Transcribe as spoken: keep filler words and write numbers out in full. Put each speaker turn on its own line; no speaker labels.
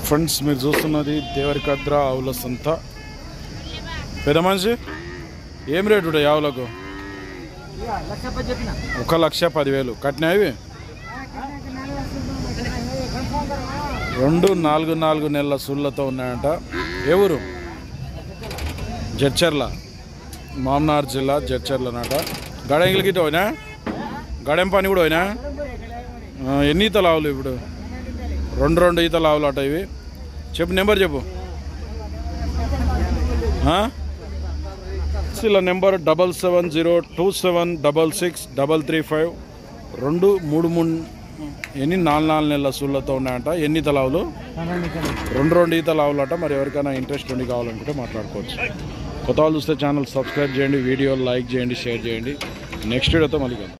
Friends మీరు చూస్తున్నది దేవరికద్ర ఆవుల సంత. పెద్ద మనిషి ఏం రేటు ఉంటాయి ఆవులకు? ఒక లక్ష పదివేలు కట్టినవి. రెండు నాలుగు నాలుగు నెలల సూళ్ళతో ఉన్నాయంట. ఏ ఊరు? జడ్చర్ల, మామనార్ జిల్లా జడ్చర్ల అన్నట. గడెంగిలికి పోయినా, గడెం పని కూడా పోయినా. ఎన్ని ఈతలు ఆవులు ఇప్పుడు? రెండు రెండు ఈతలు ఆవులు అట ఇవి. చెప్పు, నెంబర్ చెప్పు. ఇలా number double seven zero two seven double six double three five. రెండు మూడు మూడు ఎన్ని నాలుగు నాలుగు నెలల సూళ్ళతో ఉన్నాయంట. ఎన్ని ఈతలు ఆవులు? రెండు రెండు ఈతలు ఆవులు అట. మరి ఎవరికైనా ఇంట్రెస్ట్ ఉండి కావాలనుకుంటే మాట్లాడుకోవచ్చు. కొత్త వాళ్ళు చూస్తే ఛానల్ సబ్స్క్రైబ్ చేయండి, వీడియో లైక్ చేయండి, షేర్ చేయండి. నెక్స్ట్ వీడియోతో మళ్ళీ